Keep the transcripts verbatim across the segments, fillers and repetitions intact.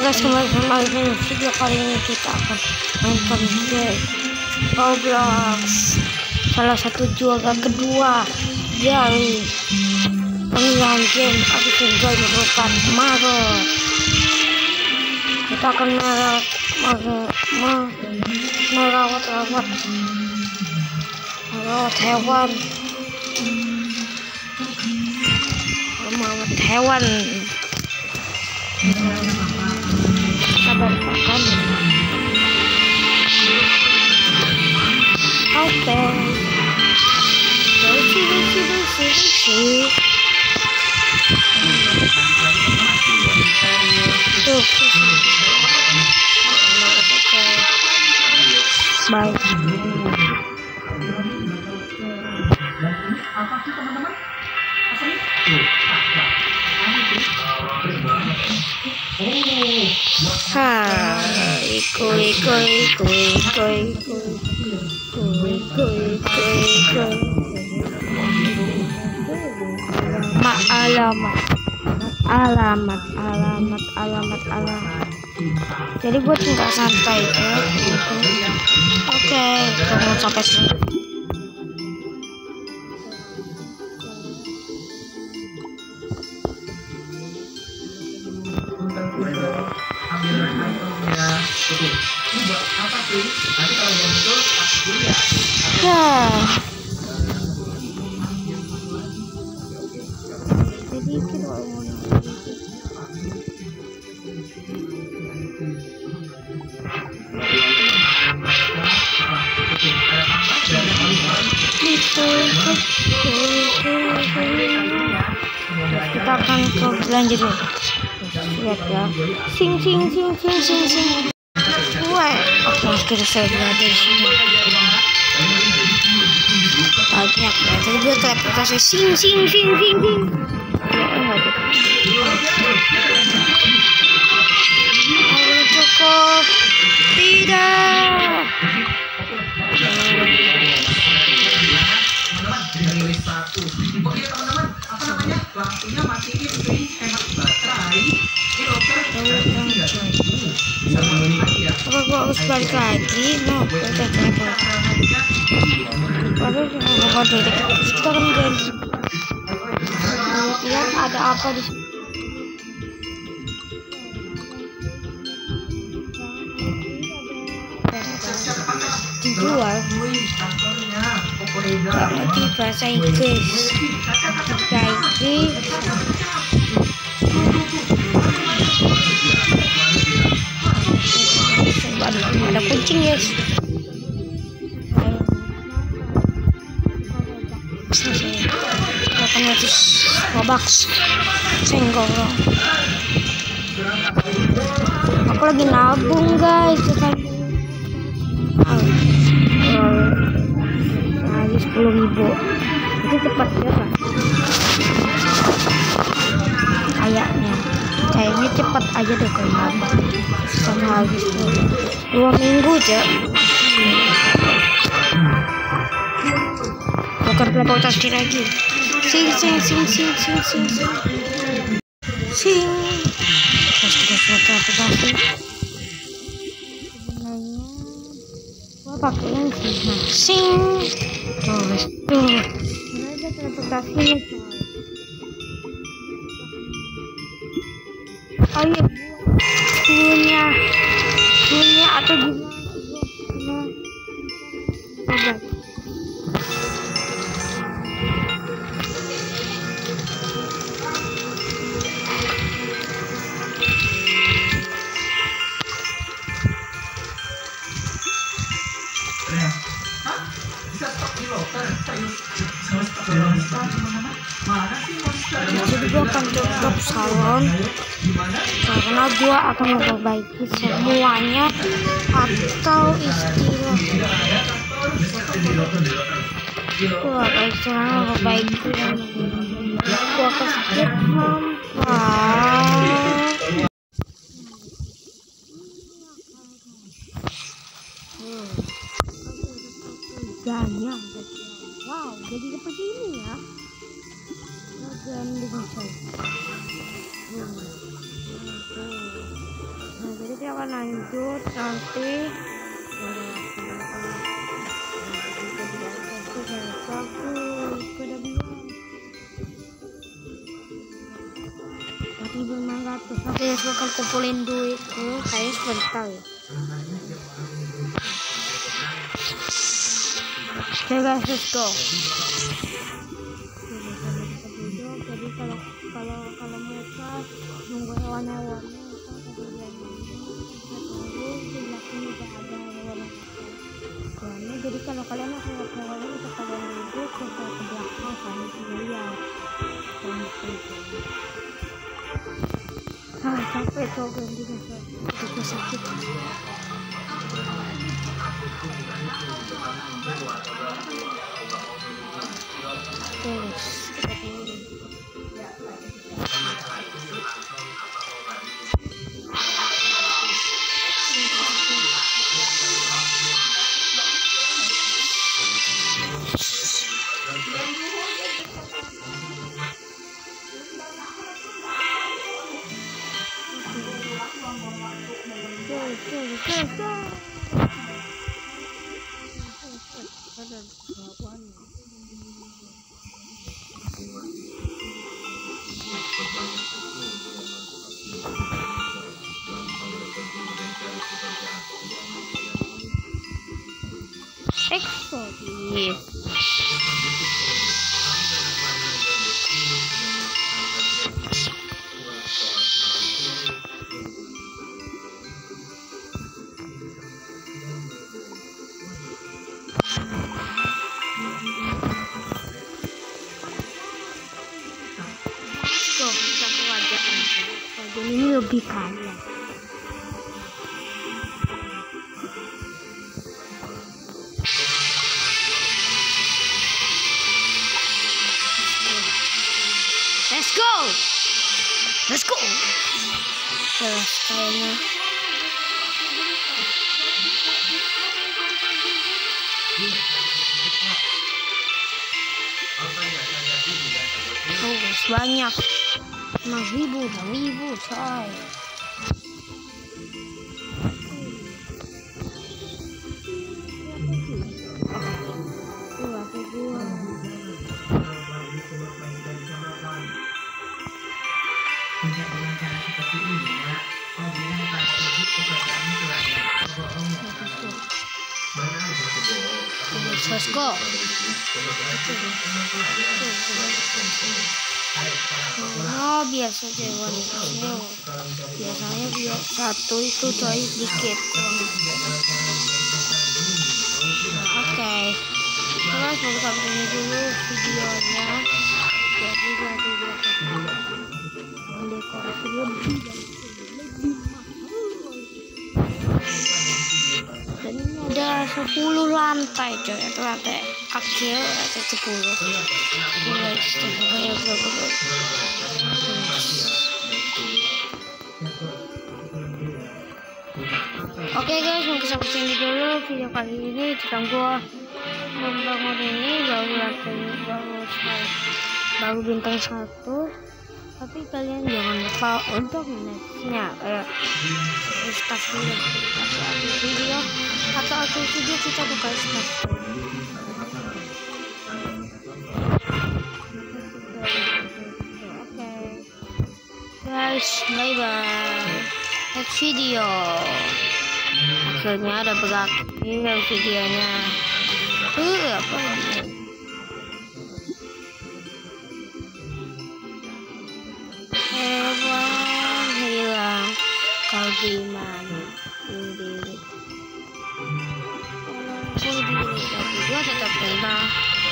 guys, kembali sama video kali ini kita akan nonton game Roblox. Salah satu juara kedua dari pemilihan game Abigail Joy merupakan Marot. Kita akan merawat merawat merawat merawat merawat hewan merawat hewan. Sabar makan. Oke. Bersih bersih bersih bersih. Tuh. Baik. Apa sih teman-teman? Apa nih? Ha, iko iko iko iko iko iko iko iko ma alamat alamat alamat alamat alamat. Jadi buat nggak santai ya gitu. Oke, tunggu sampai selesai. Ya. Jadi itu kita akan ke belanja dulu. Lihat ya, sing sing sing sing sing sing. Wah, oke, kita saya berada di sini. Banyak ya, jadi dia teleportasi sing sing sing sing sing. Ayo cukup, tidak. Oke teman-teman, apa namanya? Lampunya matiin, jadi hemat baterai. Ini dokter apa gua harus balik lagi? No, udah telepon. Baru mau dari kita kan ganti. Lihat ada apa di sini? Dijual di bahasa Inggris. Jadi ada kucing guys. Otomatis Robux senggol. Aku lagi nabung guys. Lagi sepuluh ribu. Itu cepat ya kan? Kayaknya kayaknya cepat aja deh kalau nabung. Sama habis dua minggu aja. Bukan teleportasi lagi. Sing sing sing sing sing sing sing sing. Terus kita teleportasi. Sebenarnya gua pakai yang sing sing. Terus tuh. Ada teleportasinya coy. Ayo punya punya atau gimana? Coba. Jadi gua akan tutup salon karena gua akan memperbaiki semuanya atau istilah gua akan istilahnya memperbaiki dan gua akan skip sampai gaya. Wow, jadi seperti ini ya. branding coy. Nah, jadi kita akan lanjut nanti. Oke, guys, bakal kumpulin duit tuh kayak sebentar ya. Oke guys, let's go. Jadi kalau kalau kalau mereka nunggu hewan-hewannya itu kemudian kita tunggu di belakang juga ada hewan-hewannya. Jadi kalau kalian mau lihat hewannya itu kalian duduk ke ke belakang kalian bisa lihat. Ah, capek tuh ganti guys, itu sakit. Terus kita tunggu. Exotis. Tuh, kita ke wajah aja. Wajah ini lebih kaya. Let's go, let's go. Terus kayaknya oh guys, banyak enam ribu, enam ribu coy. Tidak dengan cara seperti ini ya, kau bilang pada ibu pekerjaanmu banyak. Let's go. Oh, biasa hewan itu. Biasanya dia satu itu coy dikit. Oke, terus mau sampai ini dulu videonya. Jadi jadi dekorasi lebih dan ini ada sepuluh lantai coy, itu lantai akhir ada sepuluh. Oke guys, mungkin sampai sini dulu video kali ini tentang gua membangun ini baru lantai baru baru bintang satu. Tapi kalian jangan lupa untuk nextnya eh start dulu atau video atau aku video kita buka start. Oke guys, bye bye, next video. Akhirnya ada berakhir videonya. Uh, apa ini? Hewan hilang, kau gimana? Diri. Kau diri, tapi gua tetap hilang.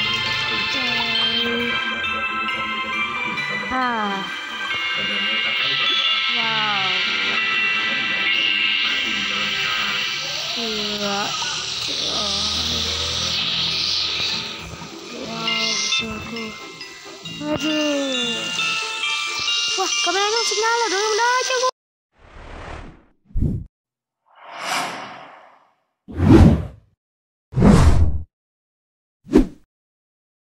Ah, wow. Gila. Wow, aduh. Wah, kameranya masih nyala dong, udah aja gua.